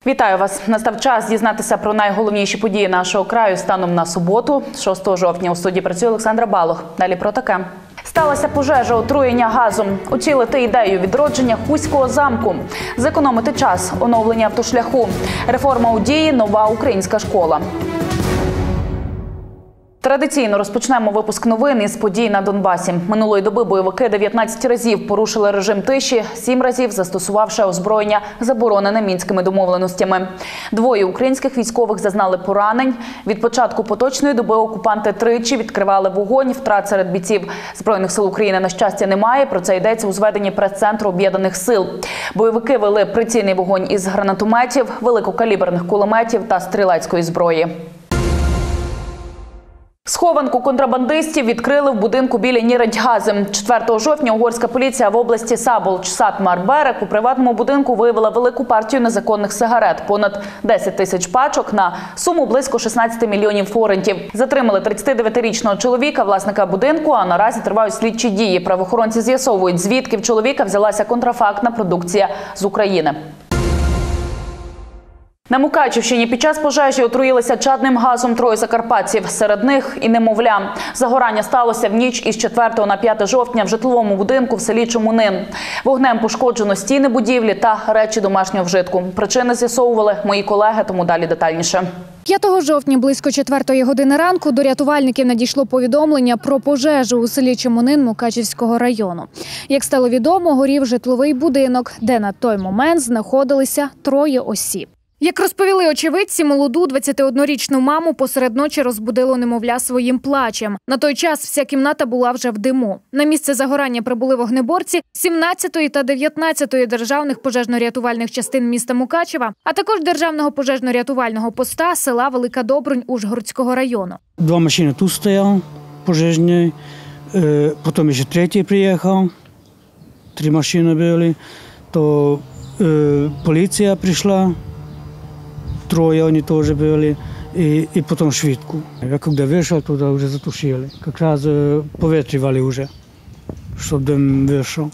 Вітаю вас! Настав час дізнатися про найголовніші події нашого краю станом на суботу, 6 жовтня. У студії працює Олександра Балох. Далі про таке. Сталася пожежа, отруєння газом. Утілити ідею відродження Хуського замку. Зекономити час, оновлення автошляху. Реформа у дії, нова українська школа. Традиційно розпочнемо випуск новин із подій на Донбасі. Минулої доби бойовики 19 разів порушили режим тиші, 7 разів застосувавши озброєння, заборонене мінськими домовленостями. 2 українських військових зазнали поранень. Від початку поточної доби окупанти тричі відкривали вогонь. Втрат серед бійців Збройних сил України, на щастя, немає. Про це йдеться у зведенні прес-центру Об'єднаних сил. Бойовики вели прицільний вогонь із гранатометів, великокаліберних кулеметів та стрілецької зброї. Схованку контрабандистів відкрили в будинку біля Ніродьгази. 4 жовтня угорська поліція в області Szabolcs-Szatmár-Bereg у приватному будинку виявила велику партію незаконних сигарет – понад 10 тисяч пачок на суму близько 16 мільйонів форинтів. Затримали 39-річного чоловіка, власника будинку, а наразі тривають слідчі дії. Правоохоронці з'ясовують, звідки в чоловіка взялася контрафактна продукція з України. На Мукачівщині під час пожежі отруїлися чадним газом 3 закарпатців. Серед них і немовля. Загорання сталося в ніч із 4 на 5 жовтня в житловому будинку в селі Чомунин. Вогнем пошкоджено стіни будівлі та речі домашнього вжитку. Причини з'ясовували мої колеги, тому далі детальніше. 5 жовтня близько 4 години ранку до рятувальників надійшло повідомлення про пожежу у селі Чомунин Мукачівського району. Як стало відомо, горів житловий будинок, де на той момент знаходилися 3 осіб. Як розповіли очевидці, молоду 21-річну маму посеред ночі розбудило немовля своїм плачем. На той час вся кімната була вже в диму. На місце загорання прибули вогнеборці 17-ї та 19-ї державних пожежно-рятувальних частин міста Мукачева, а також державного пожежно-рятувального поста села Велика Добрунь Ужгородського району. 2 машини тут стояли, пожежні, потім ще 3 приїхав, 3 машини були, то поліція прийшла. 3 они тоже были, и потом швидку. Я когда вышел, туда уже затушили. Как раз поветривали уже, чтобы дым вышел.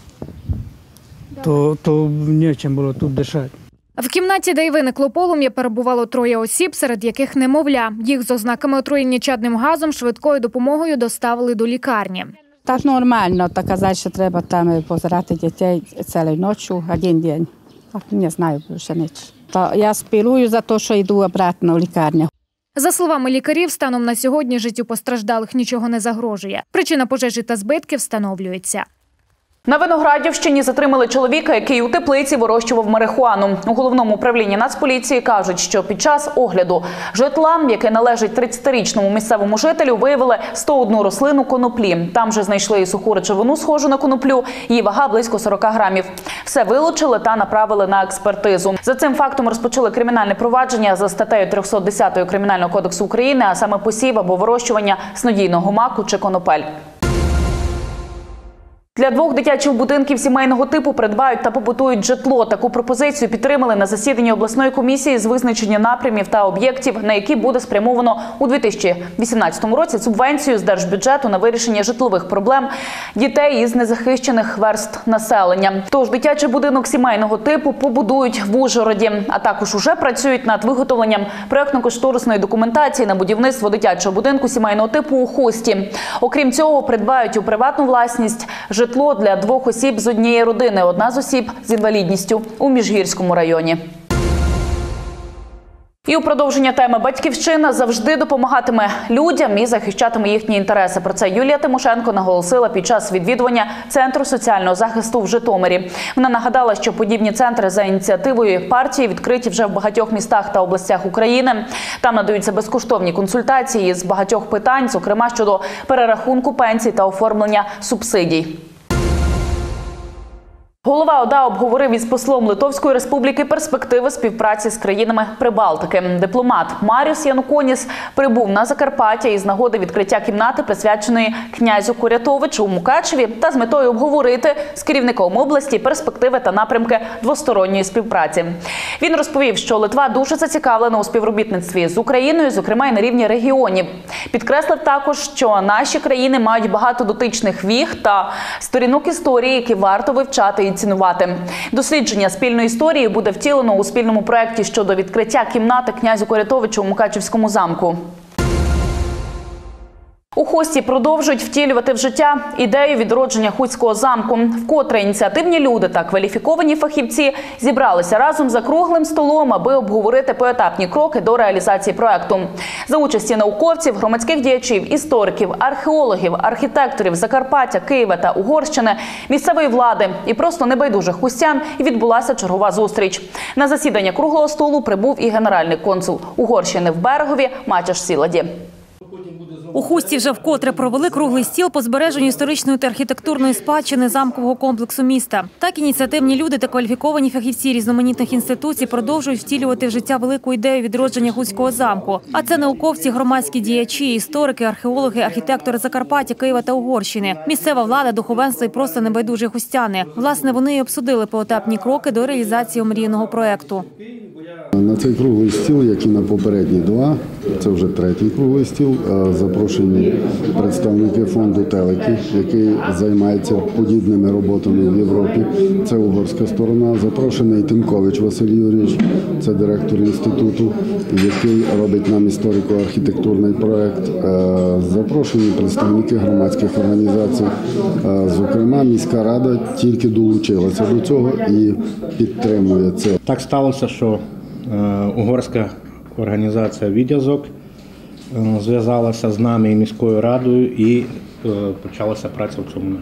То нечем было тут дышать. В кімнаті, де й виникло полум'я, перебувало 3 осіб, серед яких немовля. Їх з ознаками отруєння чадним газом швидкою допомогою доставили до лікарні. Так нормально, так казати, що треба там позирати дітей цілу ніч, 1 день. Так не знаю більше нічого. Я спілую за те, що йду обратно в лікарню. За словами лікарів, станом на сьогодні життю постраждалих нічого не загрожує. Причина пожежі та збитків встановлюється. На Виноградівщині затримали чоловіка, який у теплиці вирощував марихуану. У головному управлінні Нацполіції кажуть, що під час огляду житла, яке належить 30-річному місцевому жителю, виявили 101 рослину коноплі. Там же знайшли і суху речовину, схожу на коноплю, її вага близько 40 грамів. Все вилучили та направили на експертизу. За цим фактом розпочали кримінальне провадження за статтею 310 Кримінального кодексу України, а саме посів або вирощування снодійного маку чи конопель. Для 2 дитячих будинків сімейного типу придбають та побудують житло. Таку пропозицію підтримали на засіданні обласної комісії з визначення напрямів та об'єктів, на які буде спрямовано у 2018 році субвенцію з держбюджету на вирішення житлових проблем дітей із незахищених верств населення. Тож дитячий будинок сімейного типу побудують в Ужгороді, а також уже працюють над виготовленням проєктно-кошторисної документації на будівництво дитячого будинку сімейного типу у Хусті. Окрім цього, придбають у приватну власність житло для 2 осіб з однієї родини, 1 з осіб з інвалідністю у Міжгірському районі. І у продовження теми «Батьківщина» завжди допомагатиме людям і захищатиме їхні інтереси. Про це Юлія Тимошенко наголосила під час відвідування Центру соціального захисту в Житомирі. Вона нагадала, що подібні центри за ініціативою партії відкриті вже в багатьох містах та областях України. Там надаються безкоштовні консультації з багатьох питань, зокрема щодо перерахунку пенсій та оформлення субсидій. Голова ОДА обговорив із послом Литовської Республіки перспективи співпраці з країнами Прибалтики. Дипломат Маріус Януконіс прибув на Закарпаття із нагоди відкриття кімнати, присвяченої князю Курятовичу у Мукачеві, та з метою обговорити з керівником області перспективи та напрямки двосторонньої співпраці. Він розповів, що Литва дуже зацікавлена у співробітництві з Україною, зокрема і на рівні регіонів. Підкреслив також, що наші країни мають багато дотичних віг та сторінок історії, які варто вивчати її цінувати. Дослідження спільної історії буде втілено у спільному проєкті щодо відкриття кімнати князю Корятовичу у Мукачівському замку. У Хусті продовжують втілювати в життя ідею відродження Хуського замку. Вкотре ініціативні люди та кваліфіковані фахівці зібралися разом за круглим столом, аби обговорити поетапні кроки до реалізації проекту. За участі науковців, громадських діячів, істориків, археологів, архітекторів Закарпаття, Києва та Угорщини, місцевої влади і просто небайдужих хустян відбулася чергова зустріч. На засідання круглого столу прибув і генеральний консул Угорщини в Берегові Матяш Сіладі. У Хусті вже вкотре провели круглий стіл по збереженню історичної та архітектурної спадщини замкового комплексу міста. Так ініціативні люди та кваліфіковані фахівці різноманітних інституцій продовжують втілювати в життя велику ідею відродження Хуського замку. А це науковці, громадські діячі, історики, археологи, архітектори Закарпаття, Києва та Угорщини, місцева влада, духовенство і просто небайдужі хустяни. Власне, вони і обсудили поетапні кроки до реалізації омріяного проєкту. На цей круглий стіл, як і на попередні два, це вже третій круглий стіл, запрошені представники фонду «Телеки», який займається подібними роботами в Європі. Це угорська сторона. Запрошений Тимкович Василь Юрійович, це директор інституту, який робить нам історико-архітектурний проєкт. Запрошені представники громадських організацій. Зокрема, міська рада тільки долучилася до цього і підтримує це. Так сталося, що угорська організація «Відязок» зв'язалася з нами і міською радою і почалася праця в цьому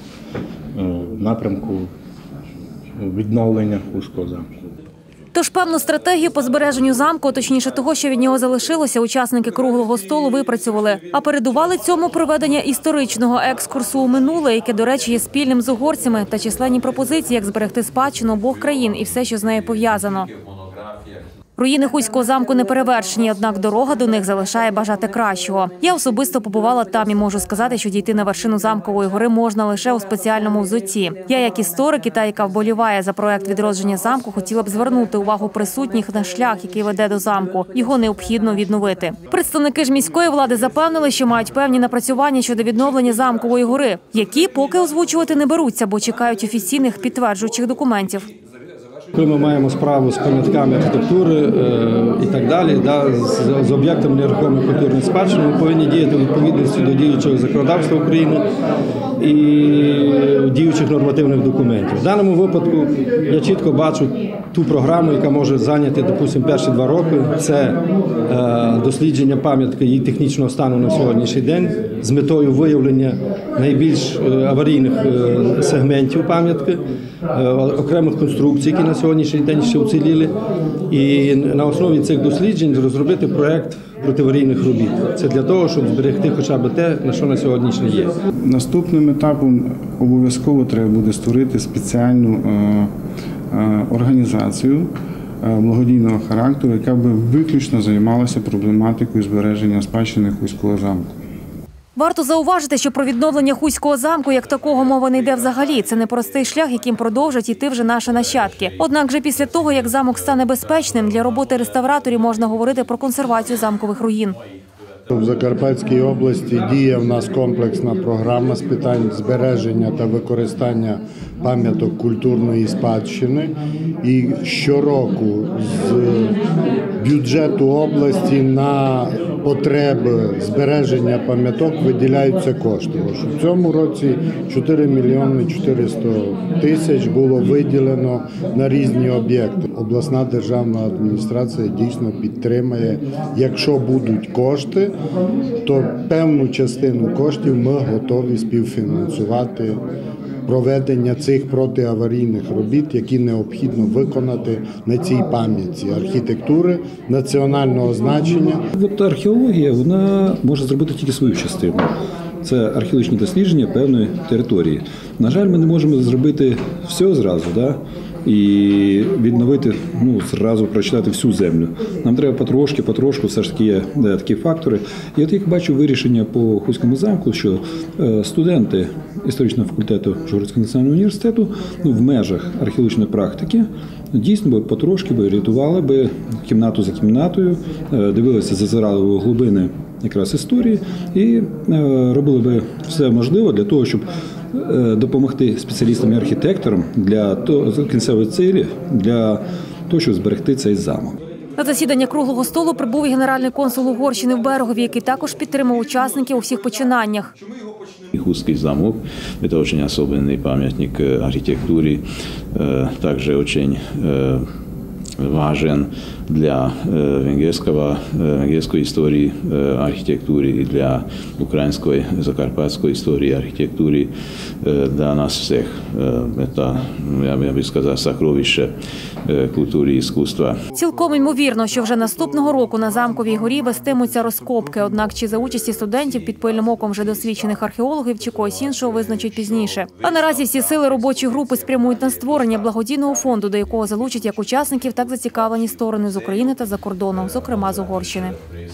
напрямку відновлення Хуського замку. Тож певну стратегію по збереженню замку, точніше того, що від нього залишилося, учасники круглого столу випрацювали. А передували цьому проведення історичного екскурсу у минуле, яке, до речі, є спільним з угорцями, та численні пропозиції, як зберегти спадщину обох країн і все, що з нею пов'язано. Руїни Хуського замку не перевершені, однак дорога до них залишає бажати кращого. Я особисто побувала там і можу сказати, що дійти на вершину замкової гори можна лише у спеціальному взутті. Я, як історик і та, яка вболіває за проект відродження замку, хотіла б звернути увагу присутніх на шлях, який веде до замку. Його необхідно відновити. Представники ж міської влади запевнили, що мають певні напрацювання щодо відновлення замкової гори, які поки озвучувати не беруться, бо чекають офіційних підтверджуючих документів. Коли ми маємо справу з пам'ятками архітектури і так далі, з об'єктами нерухомої культурної спадщини, ми повинні діяти у відповідності до діючого законодавства України і діючих нормативних документів. В даному випадку я чітко бачу ту програму, яка може зайняти, допустимо, перші 2 роки. Це дослідження пам'ятки її технічного стану на сьогоднішній день з метою виявлення найбільш аварійних сегментів пам'ятки, окремих конструкцій, які на сьогоднішній день ще уціліли. І на основі цих досліджень розробити проєкт протиаварійних робіт. Це для того, щоб зберегти хоча б те, на що на сьогоднішній є. Наступним етапом обов'язково треба буде створити спеціальну організацію благодійного характеру, яка би виключно займалася проблематикою збереження спадщини Хуського замку. Варто зауважити, що про відновлення Хуського замку як такого мова не йде взагалі. Це непростий шлях, яким продовжать іти вже наші нащадки. Однак же після того, як замок стане безпечним, для роботи реставраторів можна говорити про консервацію замкових руїн. В Закарпатській області діє в нас комплексна програма з питань збереження та використання пам'яток культурної спадщини. І щороку з бюджету області на потреби збереження пам'яток виділяються кошти. В цьому році 4 мільйони 400 тисяч було виділено на різні об'єкти. Обласна державна адміністрація дійсно підтримає. Якщо будуть кошти, то певну частину коштів ми готові співфінансувати проведення цих протиаварійних робіт, які необхідно виконати на цій пам'ятці архітектури національного значення. От археологія, вона може зробити тільки свою частину. Це археологічні дослідження певної території. На жаль, ми не можемо зробити все зразу, і відновити, зразу прочитати всю землю. Нам треба потрошку, все ж таки є такі фактори. І от як бачу вирішення по Хуському замку, що студенти історичного факультету Ужгородського національного університету в межах археологічної практики дійсно потрошки рятували би кімнату за кімнатою, дивилися, зазирали в глибини якраз історії і робили би все можливе для того, щоб допомогти спеціалістам і архітекторам для кінцевої цілі, для того, щоб зберегти цей замок. На засідання круглого столу прибув і генеральний консул Угорщини в Берегові, який також підтримав учасників у всіх починаннях. Хустский замок – это очень особенный памятник архитектуре, также очень важен для венгерской истории архитектуры и для украинской, закарпатской истории архитектуры. Для нас всех это, я бы сказал, сокровище культури і искусства. Цілком ймовірно, що вже наступного року на Замковій горі вестимуться розкопки. Однак чи за участі студентів під пильним оком вже досвідчених археологів чи когось іншого визначать пізніше. А наразі всі сили робочої групи спрямують на створення благодійного фонду, до якого залучать як учасників, так і зацікавлені сторони з України та за кордону, зокрема з Угорщини.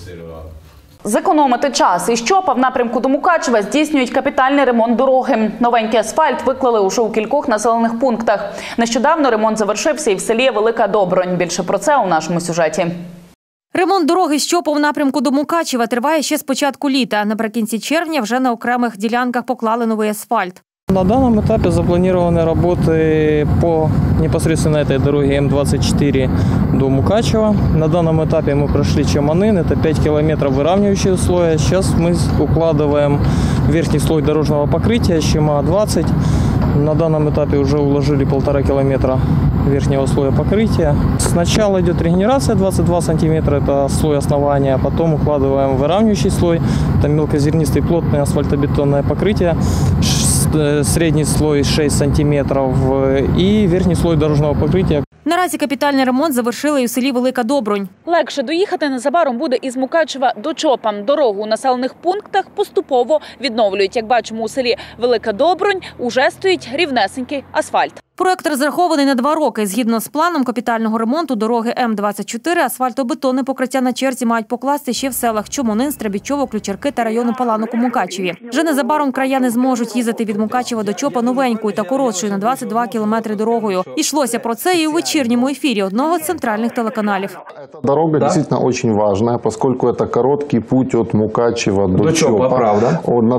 Зекономити час і Щопа в напрямку до Мукачева здійснюють капітальний ремонт дороги. Новенький асфальт виклали уже у кількох населених пунктах. Нещодавно ремонт завершився і в селі Велика Добронь. Більше про це у нашому сюжеті. Ремонт дороги Щопа в напрямку до Мукачева триває ще з початку літа. Наприкінці червня вже на окремих ділянках поклали новий асфальт. На данном этапе запланированы работы по непосредственно этой дороге М24 до Мукачева. На данном этапе мы прошли Чаманын, это 5 километров выравнивающего слоя. Сейчас мы укладываем верхний слой дорожного покрытия, Щема-20. На данном этапе уже уложили 1,5 километра верхнего слоя покрытия. Сначала идет регенерация 22 сантиметра, это слой основания, потом укладываем выравнивающий слой, это мелкозернистый плотное асфальтобетонное покрытие. Средний слой 6 сантиметров і верхній слой дорожнього покриття. Наразі капітальний ремонт завершили і у селі Велика Добронь. Легше доїхати незабаром буде із Мукачева до Чопа. Дорогу у населених пунктах поступово відновлюють. Як бачимо, у селі Велика Добронь уже стоїть рівнесенький асфальт. Проект розрахований на 2 роки. Згідно з планом капітального ремонту дороги М24, асфальтобетонне покриття на черзі мають покласти ще в селах Чомонин, Стребічово, Ключерки та району Паланок у Мукачеві. Вже незабаром краяни зможуть їздити від Мукачева до Чопа новенькою та коротшою на 22 кілометри дорогою. Йшлося про це і у вечірньому ефірі одного з центральних телеканалів. Дорога дійсно дуже важлива, оскільки це короткий путь від Мукачева до Чопа. Правда? На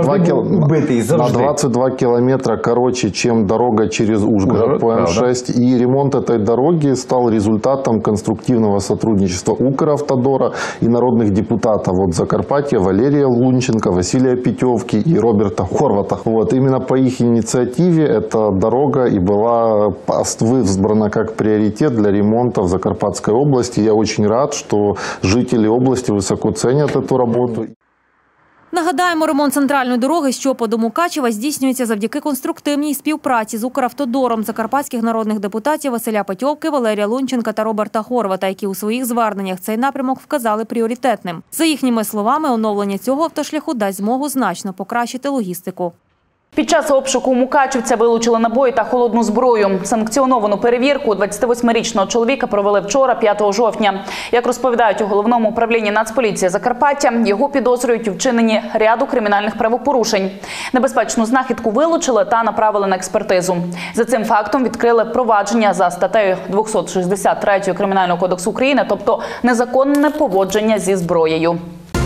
22 кілометри коротше, ніж дорога через Ужгород по М6. И ремонт этой дороги стал результатом конструктивного сотрудничества Укравтодора и народных депутатов от Закарпатья Валерия Лунченко, Василия Петевки и Роберта Хорвата. Вот. Именно по их инициативе эта дорога и была выбрана как приоритет для ремонта в Закарпатской области. Я очень рад, что жители области высоко ценят эту работу. Нагадаємо, ремонт центральної дороги з Чопа до Мукачева здійснюється завдяки конструктивній співпраці з Укравтодором закарпатських народних депутатів Василя Петьовки, Валерія Лунченка та Роберта Хорвата, які у своїх зверненнях цей напрямок вказали пріоритетним. За їхніми словами, оновлення цього автошляху дасть змогу значно покращити логістику. Під час обшуку у Мукачівця вилучили набої та холодну зброю. Санкціоновану перевірку 28-річного чоловіка провели вчора, 5 жовтня. Як розповідають у Головному управлінні Нацполіції Закарпаття, його підозрюють у вчиненні ряду кримінальних правопорушень. Небезпечну знахідку вилучили та направили на експертизу. За цим фактом відкрили провадження за статтею 263 Кримінального кодексу України, тобто незаконне поводження зі зброєю.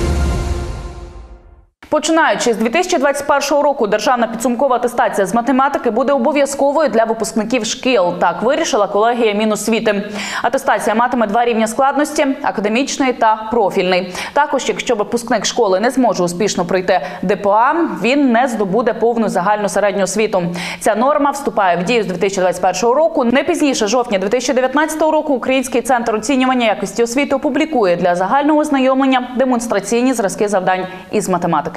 Починаючи з 2021 року, державна підсумкова атестація з математики буде обов'язковою для випускників шкіл. Так вирішила колегія Міносвіти. Атестація матиме 2 рівня складності – академічний та профільний. Також, якщо випускник школи не зможе успішно пройти ДПА, він не здобуде повну загальну середню освіту. Ця норма вступає в дію з 2021 року. Не пізніше жовтня 2019 року Український центр оцінювання якості освіти опублікує для загального ознайомлення демонстраційні зразки завдань із математики.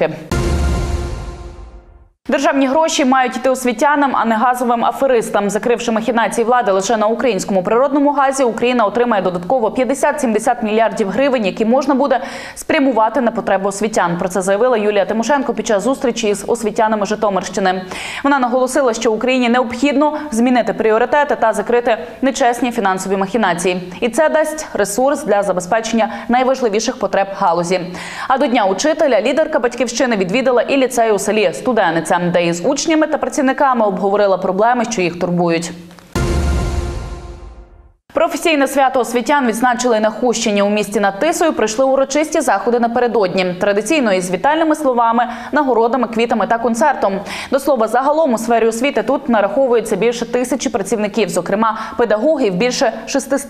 Державні гроші мають йти освітянам, а не газовим аферистам. Закривши махінації влади лише на українському природному газі, Україна отримає додатково 50-70 мільярдів гривень, які можна буде спрямувати на потреби освітян. Про це заявила Юлія Тимошенко під час зустрічі з освітянами Житомирщини. Вона наголосила, що Україні необхідно змінити пріоритети та закрити нечесні фінансові махінації. І це дасть ресурс для забезпечення найважливіших потреб галузі. А до Дня учителя лідерка Батьківщини відвідала і ліцей у селі Студениця, де із учнями та працівниками обговорила проблеми, що їх турбують. Професійне свято освітян відзначили на Хущині. У місті над Тисою пройшли урочисті заходи напередодні. Традиційно із вітальними словами, нагородами, квітами та концертом. До слова, загалом у сфері освіти тут нараховується більше 1000 працівників, зокрема педагогів більше 600.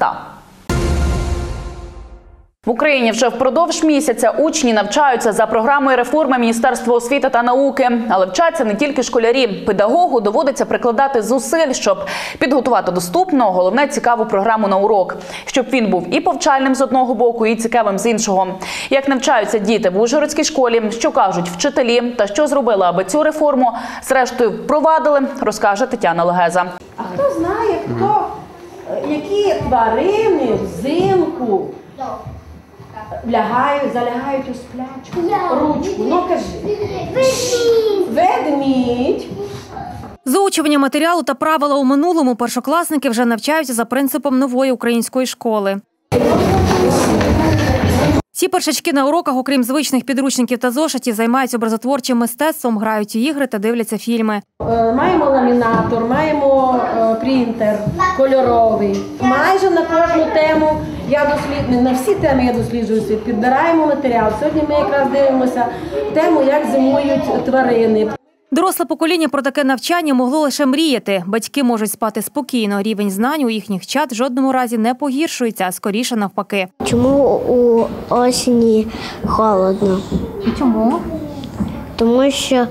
В Україні вже впродовж місяця учні навчаються за програмою реформи Міністерства освіти та науки. Але вчаться не тільки школярі. Педагогу доводиться прикладати зусиль, щоб підготувати доступну, головне – цікаву програму на урок. Щоб він був і повчальним з одного боку, і цікавим з іншого. Як навчаються діти в Ужгородській школі, що кажуть вчителі та що зробили, аби цю реформу зрештою впровадили, розкаже Тетяна Легеза. А хто знає, які тварини взимку залягають у сплячку? Ручку, ну кажи. Ведмідь. Заучування матеріалу та правила у минулому першокласники вже навчаються за принципом нової української школи. Ці першачки на уроках, окрім звичних підручників та зошитів, займаються образотворчим мистецтвом, грають у ігри та дивляться фільми. Маємо ламінатор, маємо принтер кольоровий. Майже на кожну тему на всі теми я досліджую світ, підбираємо матеріал. Сьогодні ми якраз дивимося тему, як зимують тварини. Доросле покоління про таке навчання могло лише мріяти. Батьки можуть спати спокійно. Рівень знань у їхніх чад в жодному разі не погіршується, а скоріше навпаки. Чому у осені холодно? Чому? Тому що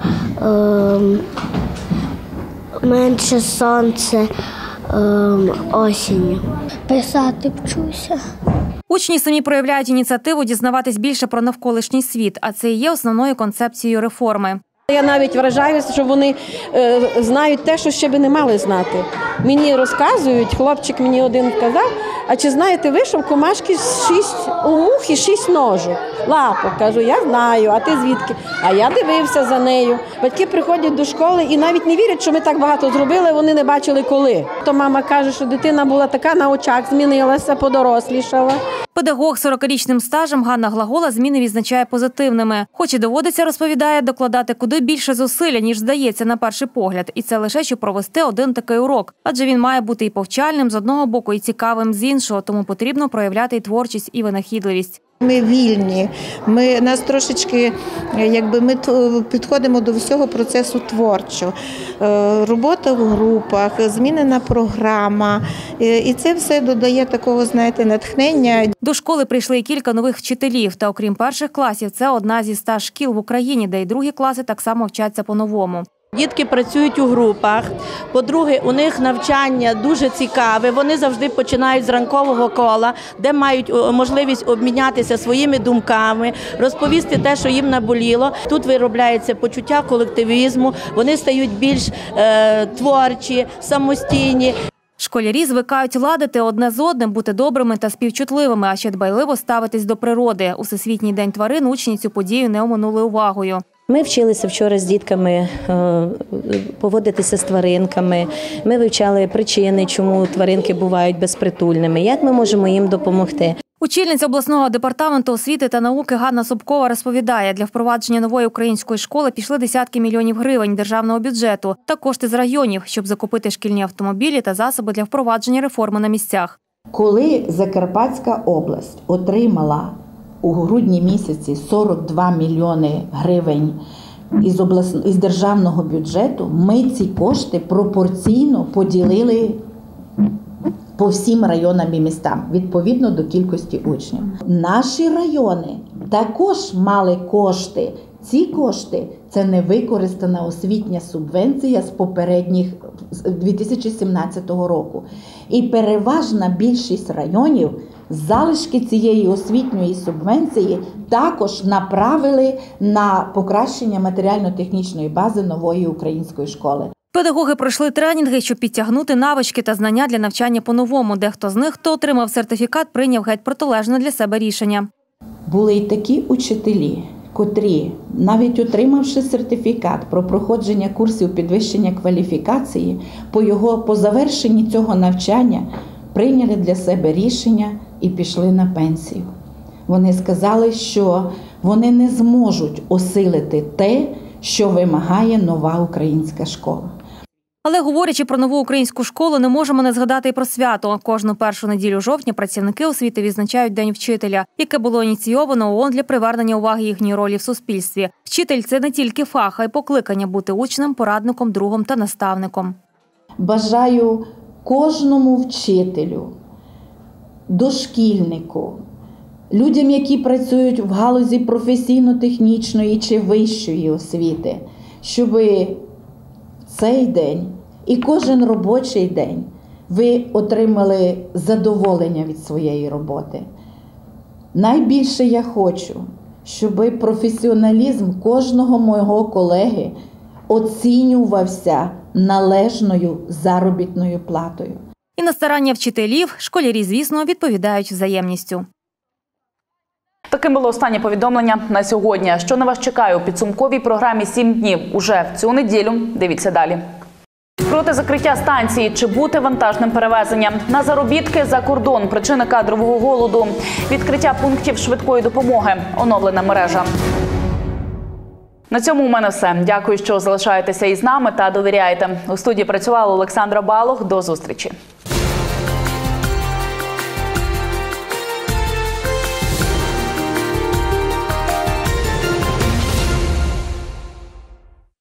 менше сонце осінню. Писати вчуся. Учні самі проявляють ініціативу дізнаватись більше про навколишній світ, а це і є основною концепцією реформи. Я навіть вражаюся, що вони знають те, що ще би не мали знати. Мені розказують, хлопчик мені один сказав, а чи знаєте ви, що в комашки 6 у мухи 6 ножок, лапок? Кажу, я знаю, а ти звідки? А я дивився за нею. Батьки приходять до школи і навіть не вірять, що ми так багато зробили, вони не бачили коли. То мама каже, що дитина була така на очах, змінилася, подорослішала. Педагог з 40-річним стажем Ганна Глагола зміни відзначає позитивними. Хоч і доводиться, розповідає, докладати куди більше зусилля, ніж здається на перший погляд. І це лише, щоб провести один такий урок. Адже він має бути і повчальним з одного боку, і цікавим з іншого. Тому потрібно проявляти і творчість, і винахідливість. Ми вільні, нас трошечки, ми підходимо до всього процесу творчо. Робота в групах, змінена програма, і це все додає такого, натхнення. До школи прийшли і кілька нових вчителів, та окрім перших класів, це одна зі 100 шкіл в Україні, де й другі класи так само вчаться по-новому. Дітки працюють у групах. По-друге, у них навчання дуже цікаве. Вони завжди починають з ранкового кола, де мають можливість обмінятися своїми думками, розповісти те, що їм наболіло. Тут виробляється почуття колективізму, вони стають більш творчі, самостійні. Школярі звикають ладити одне з одним, бути добрими та співчутливими, а ще дбайливо ставитись до природи. У Всесвітній день тварин учні цю подію не оминули увагою. Ми вчилися вчора з дітками поводитися з тваринками. Ми вивчали причини, чому тваринки бувають безпритульними, як ми можемо їм допомогти. Очільниця обласного департаменту освіти та науки Ганна Собкова розповідає, для впровадження нової української школи пішли десятки мільйонів гривень державного бюджету та кошти з районів, щоб закупити шкільні автомобілі та засоби для впровадження реформи на місцях. Коли Закарпатська область отримала у грудні місяці 42 мільйони гривень із державного бюджету, ми ці кошти пропорційно поділили по всім районам і містам, відповідно до кількості учнів. Наші райони також мали кошти. Ці кошти – це невикористана освітня субвенція з попередніх 2017 року. І переважна більшість районів залишки цієї освітньої субвенції також направили на покращення матеріально-технічної бази нової української школи. Педагоги пройшли тренінги, щоб підтягнути навички та знання для навчання по-новому. Дехто з них, хто отримав сертифікат, прийняв геть протилежне для себе рішення. Були й такі учителі, котрі, навіть отримавши сертифікат про проходження курсів підвищення кваліфікації, по завершенні цього навчання прийняли для себе рішення і пішли на пенсію. Вони сказали, що вони не зможуть осилити те, що вимагає нова українська школа. Але говорячи про нову українську школу, не можемо не згадати і про свято. Кожну першу неділю жовтня працівники освіти відзначають День вчителя, яке було ініційовано ООН для привернення уваги їхньої ролі в суспільстві. Вчитель – це не тільки фах, а й покликання бути учнем, порадником, другом та наставником. Бажаю кожному вчителю, дошкільнику, людям, які працюють в галузі професійно-технічної чи вищої освіти, щоб цей день і кожен робочий день ви отримали задоволення від своєї роботи. Найбільше я хочу, щоб професіоналізм кожного мого колеги оцінювався належною заробітною платою. І на старання вчителів школярі, звісно, відповідають взаємністю. Таким було останнє повідомлення на сьогодні. Що на вас чекає у підсумковій програмі «7 днів» уже в цю неділю? Дивіться далі. Проти закриття станції чи бути вантажним перевезенням. На заробітки за кордон. Причини кадрового голоду. Відкриття пунктів швидкої допомоги. Оновлена мережа. На цьому у мене все. Дякую, що залишаєтеся із нами та довіряєте. У студії працювала Олександра Балох. До зустрічі.